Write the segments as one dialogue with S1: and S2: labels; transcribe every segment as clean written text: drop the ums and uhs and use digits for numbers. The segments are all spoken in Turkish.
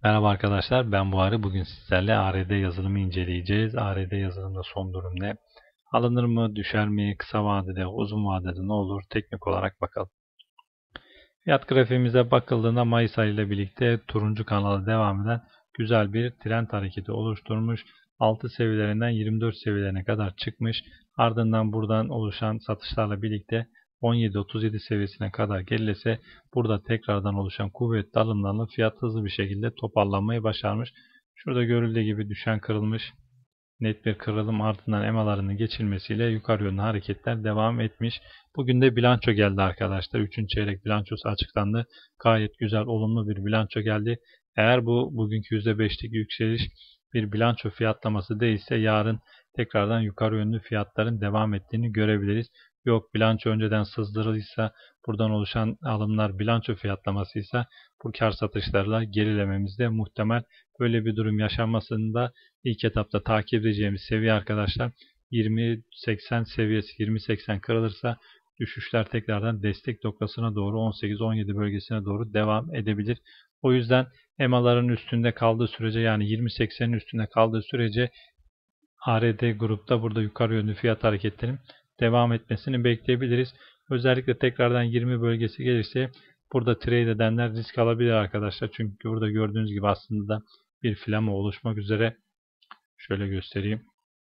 S1: Merhaba arkadaşlar, ben Buhari. Bugün sizlerle ARD yazılımı inceleyeceğiz. ARD yazılımda son durum ne? Alınır mı, düşer mi, kısa vadede, uzun vadede ne olur? Teknik olarak bakalım. Fiyat grafiğimize bakıldığında Mayıs ayı ile birlikte turuncu kanala devam eden güzel bir trend hareketi oluşturmuş. 6 seviyelerinden 24 seviyelerine kadar çıkmış. Ardından buradan oluşan satışlarla birlikte 17-37 seviyesine kadar gerilese burada tekrardan oluşan kuvvetli alımlarla fiyat hızlı bir şekilde toparlanmayı başarmış. Şurada görüldüğü gibi düşen kırılmış. Net bir kırılım ardından EMA'larının geçilmesiyle yukarı yönlü hareketler devam etmiş. Bugün de bilanço geldi arkadaşlar. 3. çeyrek bilançosu açıklandı. Gayet güzel, olumlu bir bilanço geldi. Eğer bu bugünkü %5'lik yükseliş bir bilanço fiyatlaması değilse yarın tekrardan yukarı yönlü fiyatların devam ettiğini görebiliriz. Yok, bilanço önceden sızdırılıysa, buradan oluşan alımlar bilanço fiyatlamasıysa bu kar satışlarla gerilememiz de muhtemel. Böyle bir durum yaşanmasında İlk etapta takip edeceğimiz seviye arkadaşlar 20.80 seviyesi. 20.80 kırılırsa düşüşler tekrardan destek noktasına doğru 18-17 bölgesine doğru devam edebilir. O yüzden EMA'ların üstünde kaldığı sürece, yani 20.80'in üstünde kaldığı sürece ARD grupta burada yukarı yönlü fiyat hareketlerinin devam etmesini bekleyebiliriz. Özellikle tekrardan 20 bölgesi gelirse burada trade edenler risk alabilir arkadaşlar. Çünkü burada gördüğünüz gibi aslında da bir flama oluşmak üzere. Şöyle göstereyim.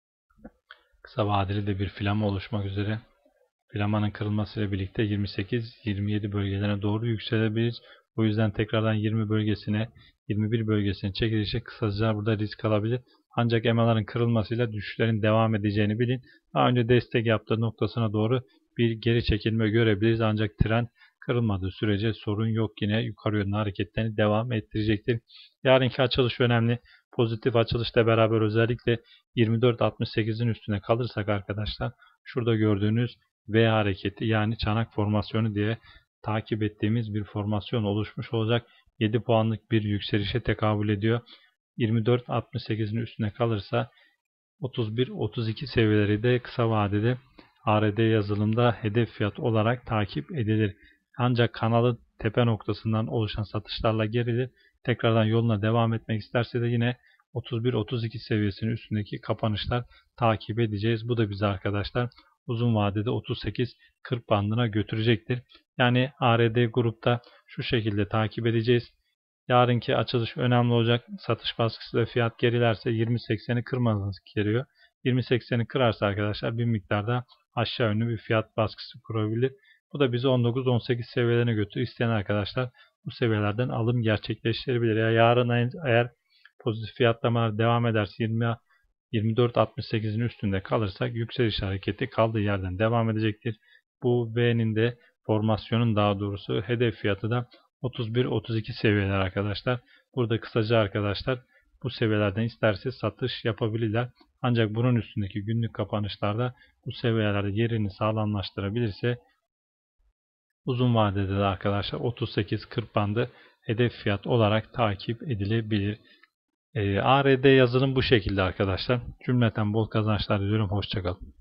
S1: Kısa vadeli de bir flama oluşmak üzere. Flamanın kırılmasıyla birlikte 28-27 bölgelerine doğru yükselebiliriz. O yüzden tekrardan 20 bölgesine, 21 bölgesine çekilişe kısaca burada risk alabilir. Ancak EMA'ların kırılmasıyla düşüşlerin devam edeceğini bilin. Daha önce destek yaptığı noktasına doğru bir geri çekilme görebiliriz. Ancak trend kırılmadığı sürece sorun yok. Yine yukarı yönlü hareketlerini devam ettirecektir. Yarınki açılış önemli. Pozitif açılışla beraber özellikle 24.68'in üstüne kalırsak arkadaşlar, şurada gördüğünüz V hareketi, yani çanak formasyonu diye takip ettiğimiz bir formasyon oluşmuş olacak. 7 puanlık bir yükselişe tekabül ediyor. 24.68'in üstüne kalırsa 31-32 seviyeleri de kısa vadede ARD yazılımda hedef fiyat olarak takip edilir. Ancak kanalın tepe noktasından oluşan satışlarla gerilir. Tekrardan yoluna devam etmek isterse de yine 31-32 seviyesinin üstündeki kapanışlar takip edeceğiz. Bu da bizi arkadaşlar uzun vadede 38-40 bandına götürecektir. Yani ARD grupta şu şekilde takip edeceğiz. Yarınki açılış önemli olacak. Satış baskısı ve fiyat gerilerse 20.80'i kırmanız gerekiyor. 20.80'i kırarsa arkadaşlar bir miktarda aşağı yönlü bir fiyat baskısı kurabilir. Bu da bizi 19-18 seviyelerine götürür. İsteyen arkadaşlar bu seviyelerden alım gerçekleştirebilir. Ya yarın eğer pozitif fiyatlamalar devam ederse 24.68'in üstünde kalırsak yükseliş hareketi kaldığı yerden devam edecektir. Bu V'nin de formasyonun, daha doğrusu hedef fiyatı da 31-32 seviyeler arkadaşlar. Burada kısaca arkadaşlar bu seviyelerden isterse satış yapabilirler. Ancak bunun üstündeki günlük kapanışlarda bu seviyelerde yerini sağlamlaştırabilirse uzun vadede de arkadaşlar 38-40 bandı hedef fiyat olarak takip edilebilir. ARD yazılım bu şekilde arkadaşlar. Cümleten bol kazançlar diliyorum. Hoşçakalın.